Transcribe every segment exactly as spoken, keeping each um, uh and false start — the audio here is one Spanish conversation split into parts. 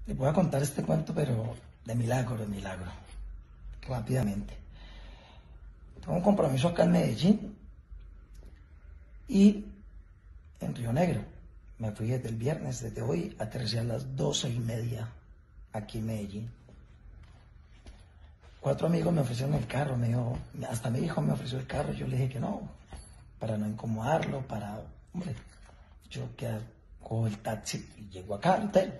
Les voy a contar este cuento, pero de milagro, de milagro, rápidamente. Tengo un compromiso acá en Medellín y en Río Negro. Me fui desde el viernes, desde hoy, aterricé a las doce y media aquí en Medellín. Cuatro amigos me ofrecieron el carro, me dijo, hasta mi hijo me ofreció el carro, yo le dije que no, para no incomodarlo, para, hombre, yo que cojo el taxi y llego acá al hotel.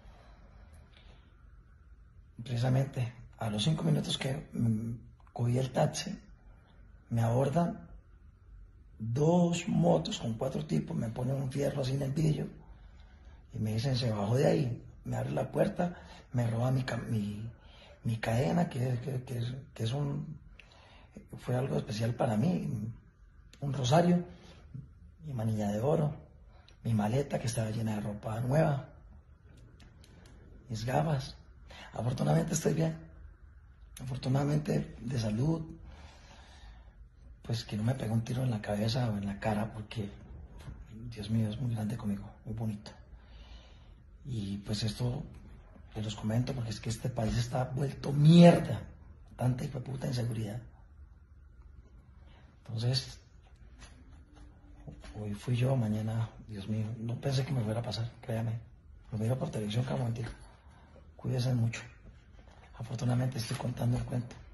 Precisamente a los cinco minutos que mm, cogí el taxi, me abordan dos motos con cuatro tipos, me ponen un fierro así en el vidrio y me dicen, se bajó de ahí, me abre la puerta, me roba mi, mi, mi cadena, que, que, que, es, que es un, fue algo especial para mí, un rosario, mi manilla de oro, mi maleta que estaba llena de ropa nueva, mis gafas. Afortunadamente estoy bien, afortunadamente de salud, pues que no me pegó un tiro en la cabeza o en la cara, porque Dios mío es muy grande conmigo, muy bonito. Y pues esto les los comento porque es que este país está vuelto mierda, tanta hijo de puta inseguridad. Entonces, hoy fui yo, mañana, Dios mío, no pensé que me fuera a pasar, créame. Lo miro por televisión cada momento. Cuídense mucho. Afortunadamente estoy contando el cuento.